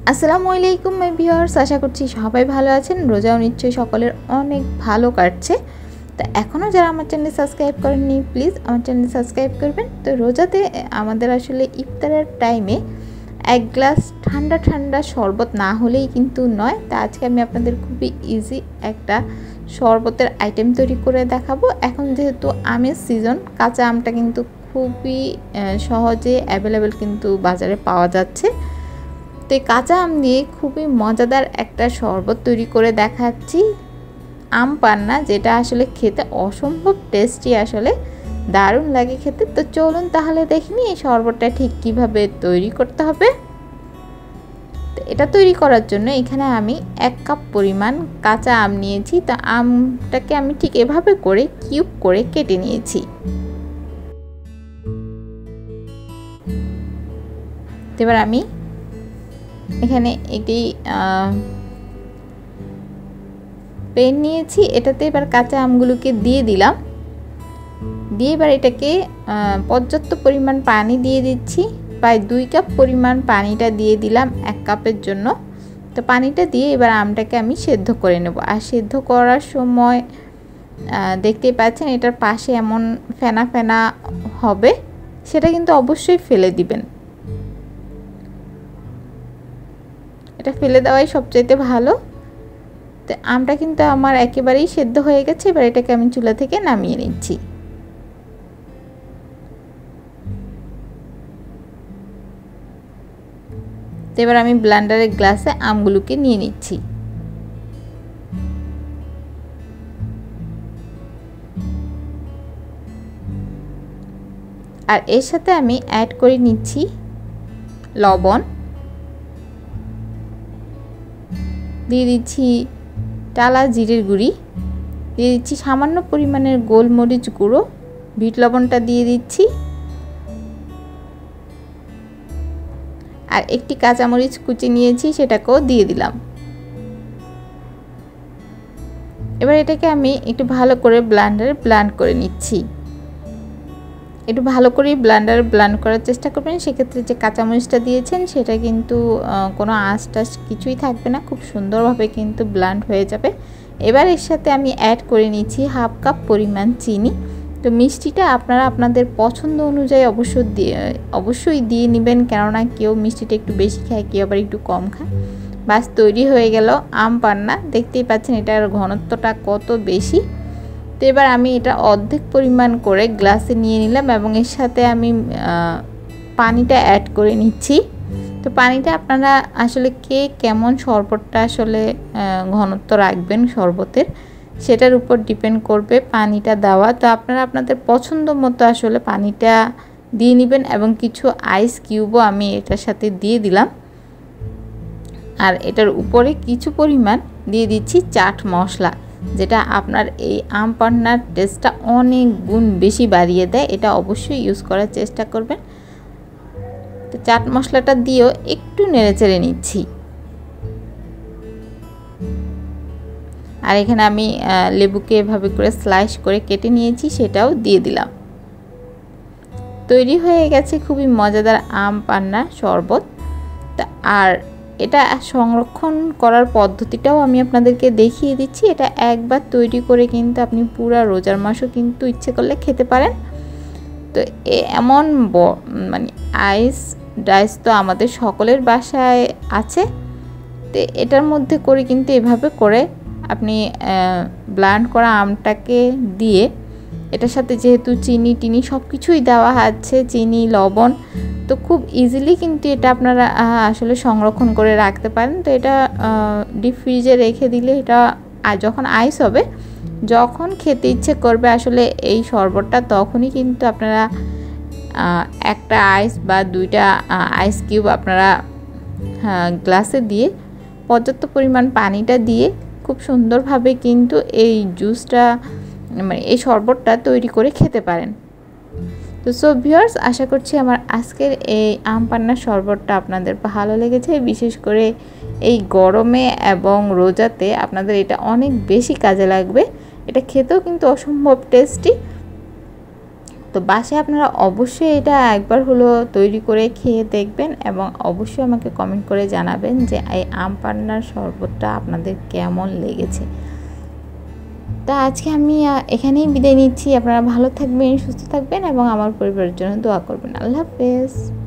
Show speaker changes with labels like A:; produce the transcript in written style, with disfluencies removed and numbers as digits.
A: আসসালামু আলাইকুম মাই ভিউয়ার্স, আশা করছি সবাই ভালো আছেন। রোজাও নিশ্চয়ই সকলের অনেক ভালো কাটছে। তো এখনও যারা আমার চ্যানেল সাবস্ক্রাইব করেননি প্লিজ আমার চ্যানেল সাবস্ক্রাইব করবেন। তো রোজাতে আমাদের আসলে ইফতারের টাইমে এক গ্লাস ঠান্ডা ঠান্ডা শরবত না হলেই কিন্তু নয়। তা আজকে আমি আপনাদের খুবই ইজি একটা শরবতের আইটেম তৈরি করে দেখাবো। এখন যেহেতু আমের সিজন, কাঁচা আমটা কিন্তু খুবই সহজে অ্যাভেলেবেল কিন্তু বাজারে পাওয়া যাচ্ছে। তো এই কাঁচা আম দিয়ে খুবই মজাদার একটা শরবত তৈরি করে দেখাচ্ছি, আম পান্না, যেটা আসলে খেতে অসম্ভব টেস্টি, আসলে দারুণ লাগে খেতে। তো চলুন তাহলে দেখিনি এই শরবতটা ঠিক কিভাবে তৈরি করতে হবে। তো এটা তৈরি করার জন্য এখানে আমি 1 কাপ পরিমাণ কাঁচা আম নিয়েছি। তো আমটাকে আমি ঠিক এভাবে করে কিউব করে কেটে নিয়েছি। এবার আমি এখানে একটি পেন নিয়েছি, এটাতে এবার কাঁচা আমগুলোকে দিয়ে দিলাম। দিয়ে এবার এটাকে পর্যাপ্ত পরিমাণ পানি দিয়ে দিচ্ছি। প্রায় 2 কাপ পরিমাণ পানিটা দিয়ে দিলাম 1 কাপের জন্য। তো পানিটা দিয়ে এবার আমটাকে আমি সেদ্ধ করে নেব। আর সেদ্ধ করার সময় দেখতেই পাচ্ছেন এটার পাশে এমন ফেনা ফেনা হবে, সেটা কিন্তু অবশ্যই ফেলে দিবেন। এটা ফেলে দেওয়াই সবচাইতে ভালো। তো আমটা কিন্তু আমার একেবারেই সেদ্ধ হয়ে গেছে। এবার এটাকে আমি চুলা থেকে নামিয়ে নিচ্ছি। তো এবার আমি ব্লেন্ডারের গ্লাসে আমগুলোকে নিয়ে নিচ্ছি। আর এর সাথে আমি অ্যাড করে নিচ্ছি লবণ, দিয়ে দিচ্ছি টালা জিরের গুঁড়ি, দিয়ে দিচ্ছি সামান্য পরিমাণের গোলমরিচ গুঁড়ো, বিট লবণটা দিয়ে দিচ্ছি, আর একটি কাঁচামরিচ কুচি নিয়েছি সেটাকেও দিয়ে দিলাম। এবার এটাকে আমি একটু ভালো করে ব্লেন্ডারে ব্লেন্ড করে নিচ্ছি। একটু ভালো করে ব্লেন্ডারে ব্লেন্ড করার চেষ্টা করবেন, সেক্ষেত্রে যে কাঁচামরিচটা দিয়েছেন সেটা কিন্তু কোনো আঁশ টাশ কিছুই থাকবে না, খুব সুন্দরভাবে কিন্তু ব্লেন্ড হয়ে যাবে। এবার এর সাথে আমি অ্যাড করে নিচ্ছি 1/2 কাপ পরিমাণ চিনি। তো মিষ্টিটা আপনারা আপনাদের পছন্দ অনুযায়ী অবশ্যই দিয়ে নেবেন, কেননা কেউ মিষ্টিটা একটু বেশি খায়, কেউ আবার একটু কম খায়। বাস তৈরি হয়ে গেল আম পান্না। দেখতেই পাচ্ছেন এটার ঘনত্বটা কত বেশি। তো এবার আমি এটা অর্ধেক পরিমাণ করে গ্লাসে নিয়ে নিলাম এবং এর সাথে আমি পানিটা অ্যাড করে নিচ্ছি। তো পানিটা আপনারা আসলে কে কেমন শরবতটা আসলে ঘনত্ব রাখবেন শরবতের, সেটার উপর ডিপেন্ড করবে পানিটা দেওয়া। তো আপনারা আপনাদের পছন্দ মতো আসলে পানিটা দিয়ে নেবেন এবং কিছু আইস কিউবও আমি এটার সাথে দিয়ে দিলাম। আর এটার উপরে কিছু পরিমাণ দিয়ে দিচ্ছি চাট মশলা, যেটা আপনার এই আম পান্নার টেস্টটা অনেক গুণ বেশি বাড়িয়ে দেয়। এটা অবশ্যই ইউজ করার চেষ্টা করবেন। তো চাট মশলাটা দিয়েও একটু নেড়েচেড়ে নিচ্ছি। আর এখানে আমি লেবুকে এভাবে করে স্লাইস করে কেটে নিয়েছি, সেটাও দিয়ে দিলাম। তৈরি হয়ে গেছে খুবই মজাদার আম পান্না শরবত। আর এটা সংরক্ষণ করার পদ্ধতিটাও আমি আপনাদেরকে দেখিয়ে দিচ্ছি। এটা একবার তৈরি করে কিন্তু আপনি পুরো রোজার মাসও কিন্তু ইচ্ছে করলে খেতে পারেন। তো এমন মানে আইস ডাইস তো আমাদের সকলের বাসায় আছে। তো এটার মধ্যে করে কিন্তু এভাবে করে আপনি ব্লেন্ড করা আমটাকে দিয়ে, এটার সাথে যেহেতু চিনি টিনি সব কিছুই দেওয়া আছে, চিনি লবণ, তো খুব ইজিলি কিন্তু এটা আপনারা আসলে সংরক্ষণ করে রাখতে পারেন। তো এটা ডিপ ফ্রিজে রেখে দিলে এটা যখন আইস হবে, যখন খেতে ইচ্ছে করবে আসলে এই শরবতটা, তখনই কিন্তু আপনারা একটা আইস বা 2টা আইস কিউব আপনারা গ্লাসে দিয়ে পর্যাপ্ত পরিমাণ পানিটা দিয়ে খুব সুন্দরভাবে কিন্তু এই জুসটা মানে এই শরবতটা তৈরি করে খেতে পারেন। তো সো ভিউয়ার্স, আশা করছি আমার আজকের এই আম পান্নার শরবতটা আপনাদের ভালো লেগেছে। বিশেষ করে এই গরমে এবং রোজাতে আপনাদের এটা অনেক বেশি কাজে লাগবে। এটা খেতেও কিন্তু অসম্ভব টেস্টি। তো বাসায় আপনারা অবশ্যই এটা একবার হলো তৈরি করে খেয়ে দেখবেন এবং অবশ্যই আমাকে কমেন্ট করে জানাবেন যে এই আম পান্নার শরবতটা আপনাদের কেমন লেগেছে। তা আজকে আমি এখানেই বিদায় নিচ্ছি। আপনারা ভালো থাকবেন, সুস্থ থাকবেন এবং আমার পরিবারের জন্য দোয়া করবেন। আল্লাহ হাফেজ।